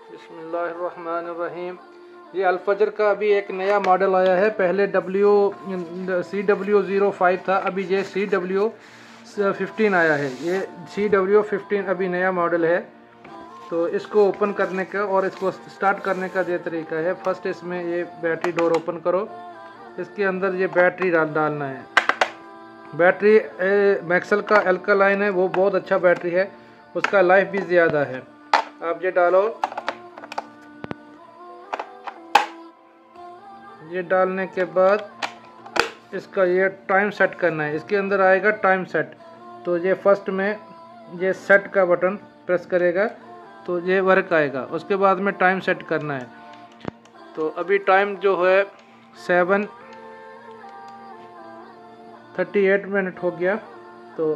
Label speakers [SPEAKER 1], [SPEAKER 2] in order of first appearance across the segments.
[SPEAKER 1] बिस्मिल्लाहिर्रहमानिर्रहीम। ये अल-फजर का अभी एक नया मॉडल आया है। पहले CW05 था, अभी ये CW15 आया है। ये CW15 अभी नया मॉडल है। तो इसको ओपन करने का और इसको स्टार्ट करने का ये तरीका है। फर्स्ट इसमें ये बैटरी डोर ओपन करो, इसके अंदर ये बैटरी डालना है। बैटरी मैक्सल का अल्कलाइन है, वो बहुत अच्छा बैटरी है, उसका लाइफ भी ज़्यादा है। आप ये डालो, ये डालने के बाद इसका ये टाइम सेट करना है। इसके अंदर आएगा टाइम सेट, तो ये फर्स्ट में ये सेट का बटन प्रेस करेगा तो ये वर्क आएगा। उसके बाद में टाइम सेट करना है। तो अभी टाइम जो है 7:38 मिनट हो गया। तो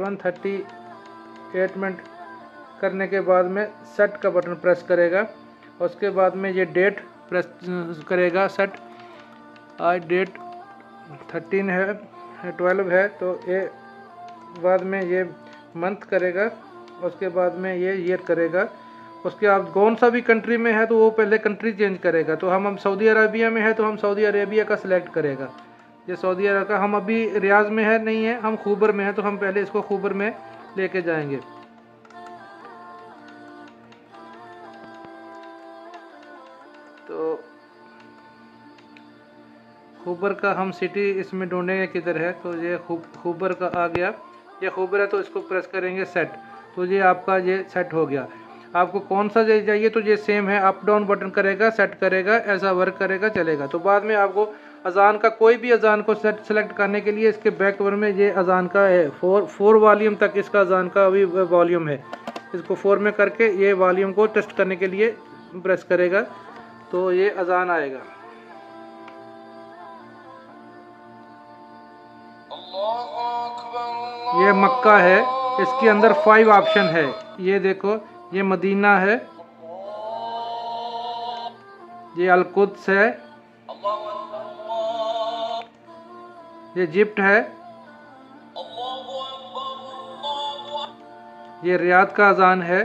[SPEAKER 1] 7:38 मिनट करने के बाद में सेट का बटन प्रेस करेगा। उसके बाद में ये डेट प्रेस करेगा सेट। आज डेट 13 है, 12 है, तो ये बाद में ये मंथ करेगा। उसके बाद में ये ईयर करेगा। उसके आप कौन सा भी कंट्री में है तो वो पहले कंट्री चेंज करेगा। तो हम सऊदी अरेबिया में है तो हम सऊदी अरेबिया का सिलेक्ट करेगा। ये सऊदी अरब का, हम अभी रियाज में है नहीं है, हम खूबर में है, तो हम पहले इसको खूबर में लेके जाएंगे। तो खूबर का हम सिटी इसमें ढूंढेंगे किधर है। तो ये खूबर का आ गया, ये खूबर है, तो इसको प्रेस करेंगे सेट। तो ये आपका ये सेट हो गया। आपको कौन सा चाहिए तो ये सेम है, अप डाउन बटन करेगा, सेट करेगा, ऐसा वर्क करेगा, चलेगा। तो बाद में आपको अजान का कोई भी अजान को सेलेक्ट करने के लिए इसके बैक कवर में ये अजान का है, 4 वॉल्यूम तक इसका अजान का अभी वॉल्यूम है। इसको 4 में करके ये वॉल्यूम को टेस्ट करने के लिए प्रेस करेगा तो ये अजान आएगा। ये मक्का है, इसके अंदर 5 ऑप्शन है। ये देखो, ये मदीना है, ये अल-कुद्स है, ये इजिप्ट है, ये रियाद का अजान है,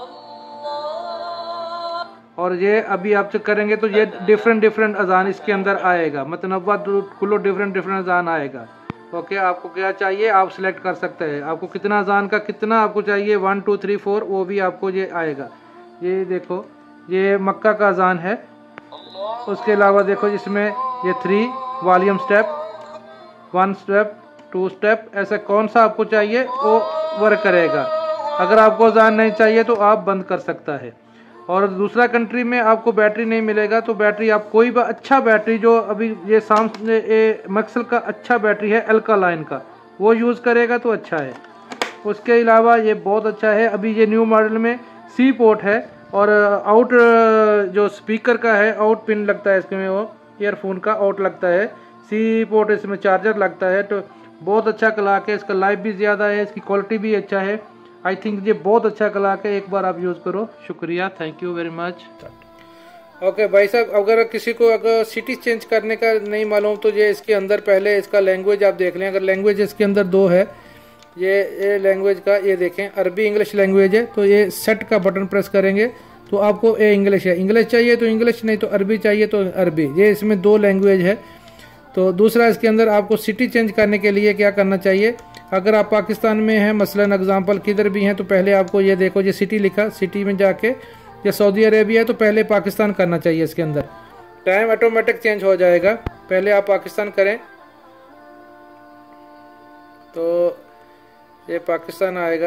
[SPEAKER 1] और ये अभी आप चेक करेंगे तो ये डिफरेंट अजान इसके अंदर आएगा। मतलब कुलो डिफरेंट अजान आएगा। ओके, आपको क्या चाहिए आप सिलेक्ट कर सकते हैं। आपको कितना अजान का कितना आपको चाहिए, 1 2 3 4, वो भी आपको ये आएगा। ये देखो, ये मक्का का अजान है। उसके अलावा देखो इसमें ये 3 वॉल्यूम स्टेप, 1 स्टेप, 2 स्टेप, ऐसा कौन सा आपको चाहिए वो वर्क करेगा। अगर आपको अजान नहीं चाहिए तो आप बंद कर सकता है। और दूसरा कंट्री में आपको बैटरी नहीं मिलेगा तो बैटरी आप कोई भी अच्छा बैटरी, जो अभी ये सामने मैक्सल का अच्छा बैटरी है अल्कलाइन का, वो यूज़ करेगा तो अच्छा है। उसके अलावा ये बहुत अच्छा है, अभी ये न्यू मॉडल में सी पोर्ट है, और आउट जो स्पीकर का है आउट पिन लगता है इसमें, वो ईयरफोन का आउट लगता है। सी पोर्ट इसमें चार्जर लगता है। तो बहुत अच्छा क्लॉक है, इसका लाइफ भी ज़्यादा है, इसकी क्वालिटी भी अच्छा है। आई थिंक ये बहुत अच्छा क्लॉक है, एक बार आप यूज़ करो। शुक्रिया, thank you very much. Okay भाई साहब, अगर किसी को अगर सिटी चेंज करने का नहीं मालूम तो ये इसके अंदर पहले इसका लैंग्वेज आप देख लें। अगर लैंग्वेज इसके अंदर 2 है, ये लैंग्वेज का ये देखें, अरबी इंग्लिश लैंग्वेज है। तो ये सेट का बटन प्रेस करेंगे तो आपको ये इंग्लिश है, इंग्लिश चाहिए तो इंग्लिश, नहीं तो अरबी चाहिए तो अरबी। ये इसमें 2 लैंग्वेज है। तो दूसरा, इसके अंदर आपको सिटी चेंज करने के लिए क्या करना चाहिए। अगर आप पाकिस्तान में हैं, मसलन एग्जांपल किधर भी हैं, तो पहले आपको ये देखो, ये सिटी लिखा, सिटी में जाके ये सऊदी अरेबिया है तो पहले पाकिस्तान करना चाहिए। इसके अंदर टाइम ऑटोमेटिक चेंज हो जाएगा। पहले आप पाकिस्तान करें तो ये पाकिस्तान आएगा।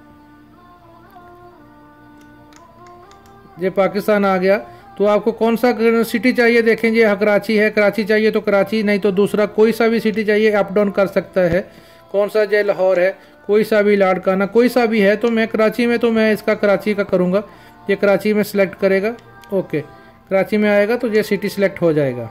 [SPEAKER 1] ये पाकिस्तान आ गया। तो आपको कौन सा सिटी चाहिए देखें, ये कराची है, कराची चाहिए तो कराची, नहीं तो दूसरा कोई सा भी सिटी चाहिए अप डाउन कर सकता है। कौन सा जो लाहौर है, कोई सा भी, लाड़काना, कोई सा भी है। तो मैं कराची में, तो मैं इसका कराची का करूँगा। ये कराची में सिलेक्ट करेगा। ओके, कराची में आएगा तो ये सिटी सिलेक्ट हो जाएगा।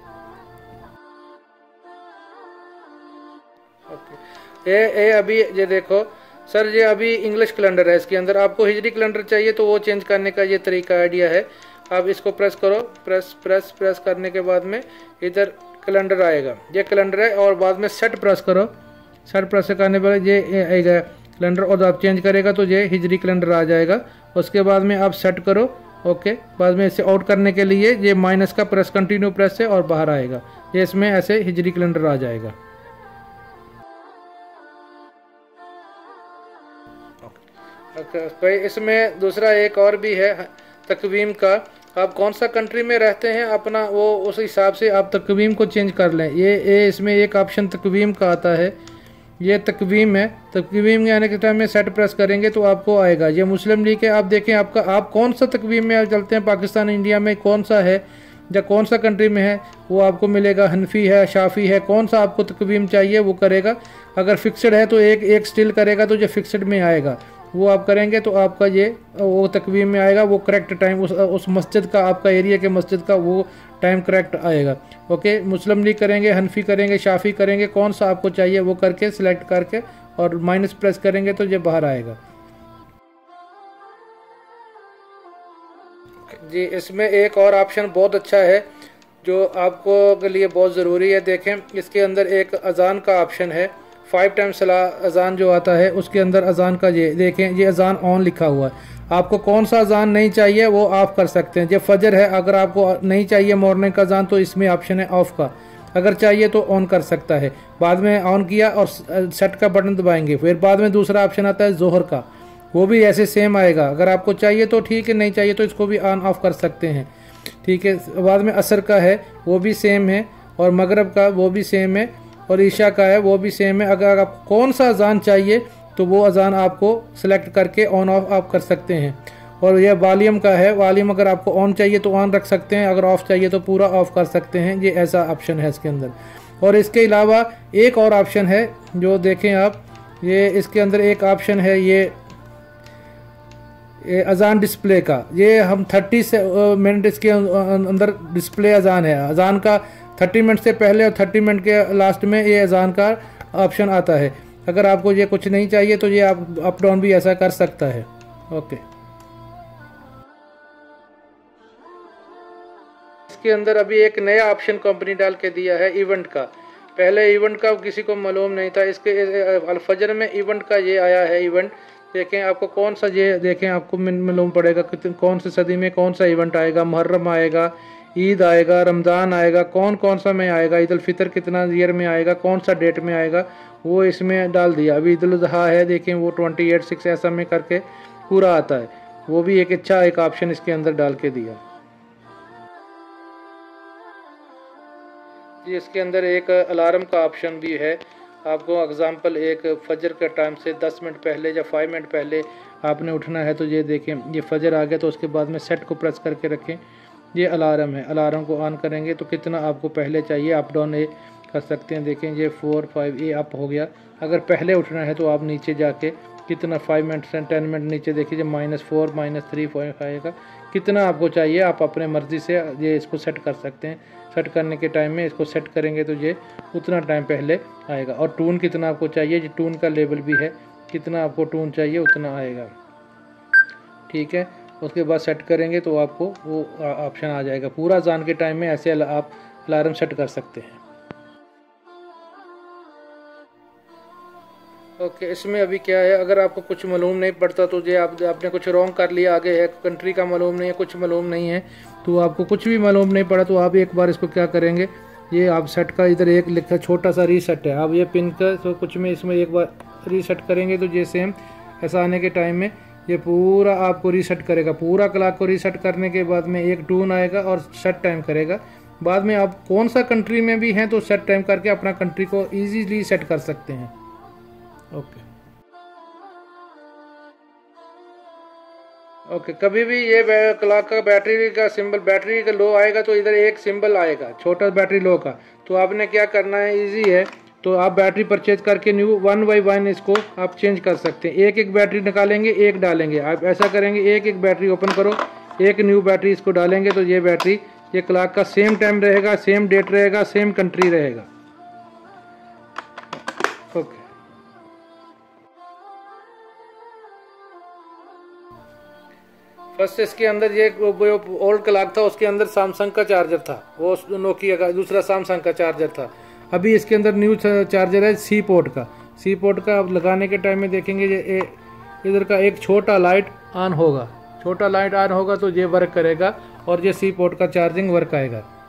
[SPEAKER 1] ओके, ये अभी ये देखो सर, ये अभी इंग्लिश कैलेंडर है, इसके अंदर आपको हिजरी कैलेंडर चाहिए तो वो चेंज करने का ये तरीका आइडिया है। आप इसको प्रेस करो, प्रेस करने के बाद में इधर कैलेंडर आएगा, ये कैलेंडर है। और बाद में सेट प्रेस करो, सेट प्रेस करने पर ये आएगा कैलेंडर, और आप चेंज करेगा तो ये हिजरी कैलेंडर आ जाएगा। उसके बाद में आप सेट करो ओके, बाद में इसे आउट करने के लिए ये माइनस का प्रेस कंटिन्यू प्रेस है और बाहर आएगा, ये इसमें ऐसे हिजरी कैलेंडर आ जाएगा। इसमें दूसरा एक और भी है तकवीम का, आप कौन सा कंट्री में रहते हैं अपना वो उस हिसाब से आप तकवीम को चेंज कर लें। ये इसमें एक ऑप्शन तकवीम का आता है, ये तकवीम है। तकवीम में आने के टाइम में सेट प्रेस करेंगे तो आपको आएगा। ये मुस्लिम लीग है, आप देखें आपका आप कौन सा तकवीम में चलते हैं, पाकिस्तान इंडिया में कौन सा है या कौन सा कंट्री में है वो आपको मिलेगा। हनफी है, शाफी है, कौन सा आपको तकवीम चाहिए वो करेगा। अगर फिक्सड है तो एक स्टिल करेगा तो जो फिक्सड में आएगा वो आप करेंगे तो आपका ये वो तकवीम में आएगा। वो करेक्ट टाइम उस मस्जिद का, आपका एरिया के मस्जिद का वो टाइम करेक्ट आएगा। ओके, मुस्लिम लीग करेंगे, हनफी करेंगे, शाफी करेंगे, कौन सा आपको चाहिए वो करके सिलेक्ट करके और माइनस प्रेस करेंगे तो ये बाहर आएगा। जी, इसमें एक और ऑप्शन बहुत अच्छा है जो आपको के लिए बहुत ज़रूरी है। देखें इसके अंदर एक अजान का ऑप्शन है, 5 टाइम सला अजान जो आता है उसके अंदर अजान का ये देखें, ये अजान ऑन लिखा हुआ है। आपको कौन सा अजान नहीं चाहिए वो ऑफ कर सकते हैं। जब फजर है, अगर आपको नहीं चाहिए मॉर्निंग का अजान तो इसमें ऑप्शन है ऑफ का, अगर चाहिए तो ऑन कर सकता है। बाद में ऑन किया और सेट का बटन दबाएंगे, फिर बाद में दूसरा ऑप्शन आता है जोहर का, वो भी ऐसे सेम आएगा। अगर आपको चाहिए तो ठीक है, नहीं चाहिए तो इसको भी ऑन ऑफ कर सकते हैं, ठीक है। बाद में असर का है वो भी सेम है, और मगरब का वो भी सेम है, और ईशा का है वो भी सेम है। अगर आप कौन सा अजान चाहिए तो वो अजान आपको सेलेक्ट करके ऑन ऑफ आप कर सकते हैं। और यह वॉल्यूम का है, वॉल्यूम अगर आपको ऑन चाहिए तो ऑन रख सकते हैं, अगर ऑफ चाहिए तो पूरा ऑफ कर सकते हैं। ये ऐसा ऑप्शन है इसके अंदर। और इसके अलावा एक और ऑप्शन है जो देखें आप, ये इसके अंदर एक ऑप्शन है ये अजान डिस्प्ले का। ये हम 30 मिनट इसके अंदर डिस्प्ले अजान है। अजान का 30 मिनट से पहले और 30 मिनट के लास्ट में ये अजान का ऑप्शन आता है। अगर आपको ये कुछ नहीं चाहिए तो ये आप अप डाउन भी ऐसा कर सकता है। ओके, इसके अंदर अभी एक नया ऑप्शन कंपनी डाल के दिया है इवेंट का। पहले इवेंट का किसी को मालूम नहीं था, इसके अलफजर में इवेंट का ये आया है इवेंट। देखें आपको कौन सा, ये देखें आपको मालूम पड़ेगा कौन सी सदी में कौन सा इवेंट आएगा। मुहर्रम आएगा, ईद आएगा, रमज़ान आएगा, कौन कौन सा में आएगा, ईद उल फितर कितना ईयर में आएगा, कौन सा डेट में आएगा, वो इसमें डाल दिया। अभी ईद उल अज़हा है, देखें वो 28/6 ऐसा में करके पूरा आता है। वो भी एक अच्छा एक ऑप्शन इसके अंदर डाल के दिया जी। इसके अंदर एक अलार्म का ऑप्शन भी है। आपको एग्जांपल एक फजर का टाइम से 10 मिनट पहले या 5 मिनट पहले आपने उठना है तो ये देखें ये फजर आ गया तो उसके बाद में सेट को प्रेस करके रखें। ये अलार्म है, अलार्म को ऑन करेंगे तो कितना आपको पहले चाहिए अप डाउन ये कर सकते हैं। देखें ये 4 5 ये अप हो गया। अगर पहले उठना है तो आप नीचे जाके कितना 5 मिनट से 10 मिनट नीचे देखिए -4 -3 आएगा। कितना आपको चाहिए आप अपने मर्ज़ी से ये इसको सेट कर सकते हैं। सेट करने के टाइम में इसको सेट करेंगे तो ये उतना टाइम पहले आएगा। और टून कितना आपको चाहिए, ये टून का लेवल भी है, कितना आपको टून चाहिए उतना आएगा, ठीक है। उसके बाद सेट करेंगे तो आपको वो ऑप्शन आ जाएगा। पूरा अज़ान के टाइम में ऐसे आप अलार्म सेट कर सकते हैं। ओके, इसमें अभी क्या है, अगर आपको कुछ मालूम नहीं पड़ता तो ये आपने कुछ रॉन्ग कर लिया, आगे है कंट्री का मालूम नहीं है, कुछ मालूम नहीं है, तो आपको कुछ भी मालूम नहीं पड़ा तो आप एक बार इसको क्या करेंगे, ये आप सेट का इधर एक लिखा छोटा सा रीसेट है, आप ये पिन का तो कुछ में इसमें एक बार रीसेट करेंगे तो ये सेम ऐसा आने के टाइम में ये पूरा आपको रीसेट करेगा। पूरा क्लॉक को रीसेट करने के बाद में एक टून आएगा और सेट टाइम करेगा। बाद में आप कौन सा कंट्री में भी हैं तो सेट टाइम करके अपना कंट्री को ईजीली सेट कर सकते हैं। ओके, कभी भी ये क्लॉक का बैटरी का सिंबल, बैटरी का लो आएगा तो इधर एक सिंबल आएगा छोटा बैटरी लो का, तो आपने क्या करना है, इजी है। तो आप बैटरी परचेज करके न्यू 1 by 1 इसको आप चेंज कर सकते हैं। एक एक बैटरी निकालेंगे, एक डालेंगे। आप ऐसा करेंगे, एक एक बैटरी ओपन करो, एक न्यू बैटरी इसको डालेंगे तो ये बैटरी ये क्लॉक का सेम टाइम रहेगा, सेम डेट रहेगा, सेम कंट्री रहेगा। ओके, फर्स्ट इसके अंदर ये ओल्ड क्लॉक था, उसके अंदर सैमसंग का चार्जर था, वो नोकिया का, दूसरा सैमसंग का चार्जर था। अभी इसके अंदर न्यू चार्जर है सी पोर्ट का। सी पोर्ट का आप लगाने के टाइम में देखेंगे ये इधर का एक छोटा लाइट ऑन होगा, छोटा लाइट ऑन होगा तो ये वर्क करेगा और ये सी पोर्ट का चार्जिंग वर्क आएगा।